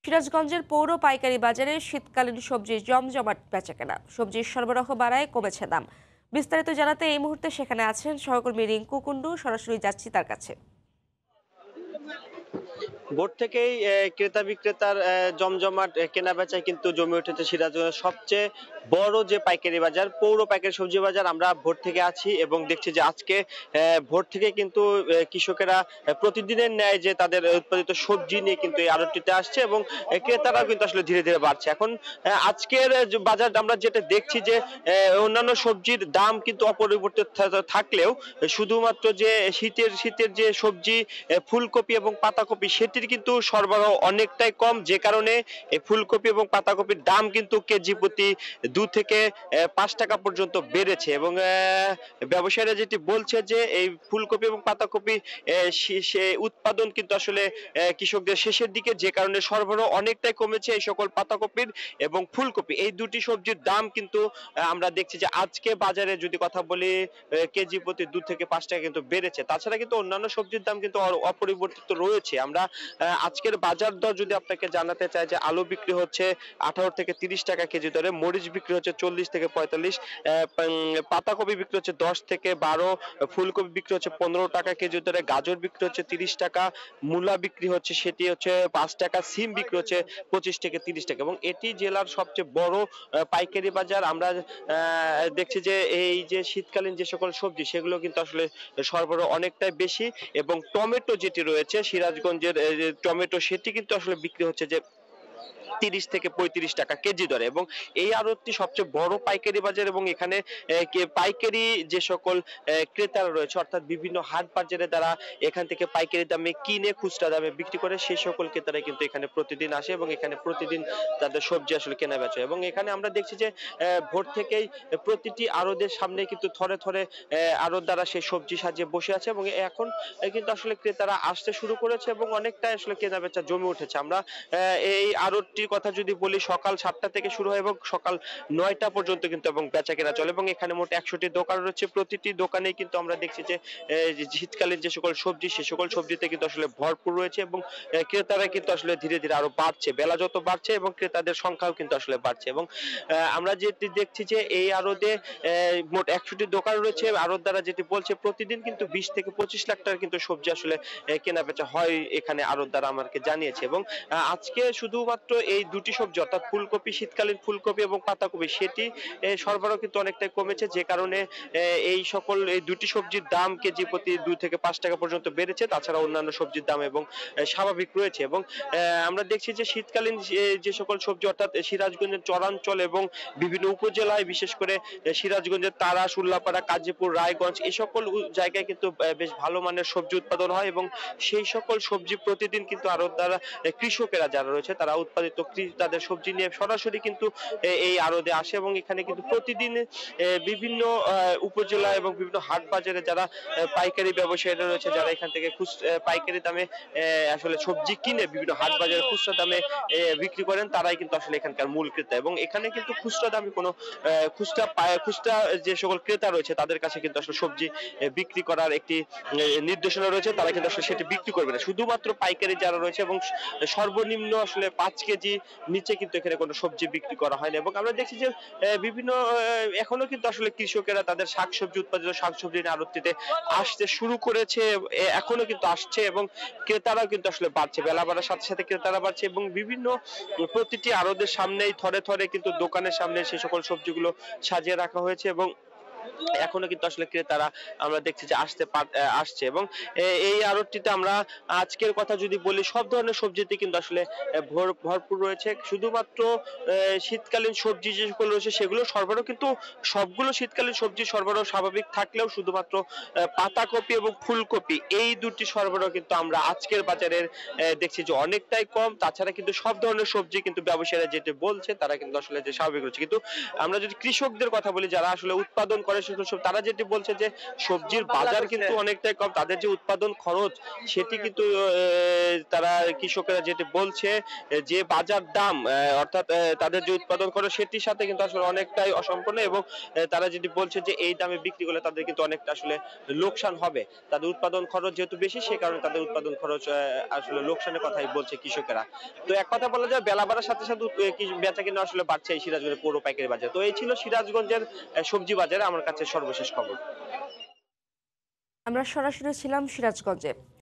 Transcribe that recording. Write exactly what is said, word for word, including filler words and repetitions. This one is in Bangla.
সিরাজগঞ্জের পৌর পাইকারি বাজারে শীতকালীন সবজির জমজমাট বেচাকেনা। সবজির সরবরাহ বাড়ায় কমেছে দাম। বিস্তারিত জানাতে এই মুহূর্তে সেখানে আছেন সহকর্মী রিঙ্কু কুন্ডু। সরাসরি যাচ্ছি তার কাছে। ভোর থেকেই ক্রেতা বিক্রেতার জমজমাট কেনা বেচায় কিন্তু জমে উঠেছে সিরাজগঞ্জের সবচেয়ে বড় যে পাইকারি বাজার, পৌর পাইকারি সবজি বাজার। আমরা ভোর থেকে আছি এবং দেখছি যে আজকে ভোর থেকে কিন্তু কৃষকেরা প্রতিদিনের ন্যায় যে তাদের উৎপাদিত সবজি নিয়ে কিন্তু এই আড়তটিতে আসছে এবং ক্রেতারাও কিন্তু আসলে ধীরে ধীরে বাড়ছে। এখন আজকের বাজার আমরা যেটা দেখছি যে অন্যান্য সবজির দাম কিন্তু অপরিবর্তিত থাকলেও শুধুমাত্র যে শীতের শীতের যে সবজি ফুলকপি এবং পাতাকপি সেটির কিন্তু সরবরাহ অনেকটাই কম, যে কারণে এই ফুলকপি এবং পাতাকপির দাম কিন্তু কেজি প্রতি দু থেকে পাঁচ টাকা পর্যন্ত বেড়েছে এবং ব্যবসায়ীরা যেটি বলছে যে এই ফুলকপি এবং পাতাকপি সে উৎপাদন কিন্তু আসলে কৃষকদের শেষের দিকে, যে কারণে সরবরাহ অনেকটাই কমেছে এই সকল পাতাকপির এবং ফুলকপি এই দুটি সবজির দাম কিন্তু আমরা দেখছি যে আজকে বাজারে যদি কথা বলি কেজি প্রতি দু থেকে পাঁচ টাকা কিন্তু বেড়েছে। তাছাড়া কিন্তু অন্যান্য সবজির দাম কিন্তু অপরিবর্তিত রয়েছে। আমরা আজকের বাজার দর যদি আপনাকে জানাতে চাই যে আলু বিক্রি হচ্ছে আঠারো থেকে তিরিশ টাকা কেজি দরে, মরিচ বিক্রি হচ্ছে চল্লিশ থেকে পঁয়তাল্লিশ, পাতাকপি বিক্রি হচ্ছে দশ থেকে বারো, ফুলকপি বিক্রি হচ্ছে পনেরো টাকা কেজি দরে, গাজর বিক্রি হচ্ছে তিরিশ টাকা, মূলা বিক্রি হচ্ছে সেটি হচ্ছে পাঁচ টাকা, সিম বিক্রি হচ্ছে পঁচিশ থেকে তিরিশ টাকা এবং এটি জেলার সবচেয়ে বড় পাইকারি বাজার। আমরা দেখছি যে এই যে শীতকালীন যে সকল সবজি সেগুলো কিন্তু আসলে সরবরাহ অনেকটাই বেশি এবং টমেটো যেটি রয়েছে সিরাজগঞ্জের টমেটো সেটি কিন্তু আসলে বিক্রি হচ্ছে যে তিরিশ থেকে পঁয়ত্রিশ টাকা কেজি দরে এবং এই আড়তটি সবচেয়ে বড় পাইকারি বাজার এবং এখানে পাইকারি যে সকল ক্রেতারা রয়েছে অর্থাৎ বিভিন্ন হাট বাজারে দ্বারা এখান থেকে পাইকারি দামে কিনে খুচরা দামে বিক্রি করে সেই সকল ক্রেতারা কিন্তু এখানে প্রতিদিন আসে এবং এখানে প্রতিদিন তাদের সবজি আসলে কেনা বেচা এবং এখানে আমরা দেখছি যে ভোর থেকেই প্রতিটি আড়তের সামনে কিন্তু থরে থরে আড়ত দ্বারা সেই সবজি সাজিয়ে বসে আছে এবং এখন কিন্তু আসলে ক্রেতারা আসতে শুরু করেছে এবং অনেকটাই আসলে কেনা বেচা জমে উঠেছে। আমরা এই আড়তটির কথা যদি বলি সকাল সাতটা থেকে শুরু হয় এবং সকাল নয়টা পর্যন্ত কিন্তু এবং বেচা কেনা চলে এবং এখানে মোট একশোটি দোকান রয়েছে। প্রতিটি দোকানেই কিন্তু আমরা দেখছি যে শীতকালীন যে সকল সবজি সে সকল সবজিতে কিন্তু আসলে ভরপুর রয়েছে এবং ক্রেতারা কিন্তু আসলে ধীরে ধীরে আরো বাড়ছে, বেলা যত বাড়ছে এবং ক্রেতাদের সংখ্যাও কিন্তু আসলে বাড়ছে এবং আমরা যেটি দেখছি যে এই আড়তে মোট একশোটি দোকান রয়েছে। আড়ত দ্বারা যেটি বলছে প্রতিদিন কিন্তু বিশ থেকে পঁচিশ লাখ টাকার কিন্তু সবজি আসলে কেনা বেচা হয় এখানে আড়ত দ্বারা আমাকে জানিয়েছে এবং আজকে শুধুমাত্র এই দুটি সবজি অর্থাৎ ফুলকপি, শীতকালীন ফুলকপি এবং পাতাকপি সেটি সরবরাহ কিন্তু অনেকটাই কমেছে, যে কারণে এই সকল এই দুটি সবজির দাম কেজি প্রতি দুই থেকে পাঁচ টাকা পর্যন্ত বেড়েছে। তাছাড়া অন্যান্য সবজির দাম এবং স্বাভাবিক রয়েছে এবং আমরা দেখছি যে শীতকালীন যে সকল সবজি অর্থাৎ সিরাজগঞ্জের চরাঞ্চল এবং বিভিন্ন উপজেলায় বিশেষ করে সিরাজগঞ্জের তারাস, উল্লাপাড়া, কাজীপুর, রায়গঞ্জ এই সকল জায়গায় কিন্তু বেশ ভালো মানের সবজি উৎপাদন হয় এবং সেই সকল সবজি প্রতিদিন কিন্তু আড়ত দ্বারা কৃষকেরা যারা রয়েছে তারা উৎপাদিত তাদের সবজি নিয়ে সরাসরি কিন্তু এই আড়তে আসে এবং এখানে কিন্তু প্রতিদিন বিভিন্ন উপজেলা এবং বিভিন্ন হাট বাজারে যারা পাইকারি ব্যবসায়ীরা রয়েছে যারা এখান থেকে পাইকারি দামে আসলে সবজি কিনে বিভিন্ন হাট বাজারে খুচরা দামে বিক্রি করেন তারাই কিন্তু আসলে এখানকার মূল ক্রেতা এবং এখানে কিন্তু খুচরা দামে কোনো খুচরা খুচরা যে সকল ক্রেতা রয়েছে তাদের কাছে কিন্তু আসলে সবজি বিক্রি করার একটি নির্দেশনা রয়েছে, তারা কিন্তু আসলে সেটি বিক্রি করবে না। শুধুমাত্র পাইকারি যারা রয়েছে এবং সর্বনিম্ন আসলে পাঁচ কেজি নিচে কিন্তু এখানে কোনো সবজি বিক্রি করা হয় না এবং আমরা দেখছি যে বিভিন্ন এখনো কিন্তু আসলে কৃষকেরা তাদের শাকসবজি উৎপাদিত শাকসবজি আড়তটিতে আসতে শুরু করেছে, এখনো কিন্তু আসছে এবং ক্রেতারাও কিন্তু আসলে বাড়ছে, বেলা বাড়ার সাথে সাথে ক্রেতারা বাড়ছে এবং বিভিন্ন প্রতিটি আড়তের সামনেই থরে থরে কিন্তু দোকানের সামনে সেই সকল সবজিগুলো সাজিয়ে রাখা হয়েছে এবং এখনো কিন্তু আসলে ক্রেতারা আমরা দেখছি যে আসতে আসছে এবং এই আড়তটিতে আমরা আজকের কথা যদি বলি সব ধরনের সবজিতে কিন্তু আসলে ভরপুর রয়েছে। শুধুমাত্র শীতকালীন সবজি যেগুলো রয়েছে সেগুলো সরবরাহ কিন্তু সবগুলো শীতকালীন সবজি সরবরাহ স্বাভাবিক থাকলেও শুধুমাত্র পাতাকপি এবং ফুলকপি এই দুটি সরবরাহ কিন্তু আমরা আজকের বাজারের দেখছি যে অনেকটাই কম। তাছাড়া কিন্তু সব ধরনের সবজি কিন্তু ব্যবসায়ীরা যেটা বলছে তারা কিন্তু আসলে যে স্বাভাবিক রয়েছে, কিন্তু আমরা যদি কৃষকদের কথা বলি যারা আসলে উৎপাদন করে শুধু সব- তারা যেটি বলছে যে সবজির বাজার কিন্তু অনেকটাই কম, তাদের যে উৎপাদন খরচ সেটি কিন্তু আহ, তারা কৃষকেরা যেটি বলছে যে বাজার দাম আহ, অর্থাৎ আহ, তাদের যে উৎপাদন খরচ সেটির সাথে কিন্তু আসলে অনেকটাই অসম্পূর্ণ, এবং আহ, তারা যেটি বলছে যে এই দামে বিক্রি করলে তাদের কিন্তু অনেকটা আসলে লোকসান হবে। তাদের উৎপাদন খরচ যেহেতু বেশি সে কারণে তাদের উৎপাদন খরচ আহ, আসলে লোকসানের কথাই বলছে কৃষকেরা। তো এক কথা বলা যায় বেলা বাড়ার সাথে সাথে উৎ- কি- বেচা কিনা আসলে বাড়ছে এই সিরাজগঞ্জের পৌর পাইকারি বাজার। তো এই ছিল সিরাজগঞ্জের আহ, সবজি বাজারে আমার কাছে সর্বশেষ খবর। আমরা সরাসরি ছিলাম সিরাজগঞ্জে।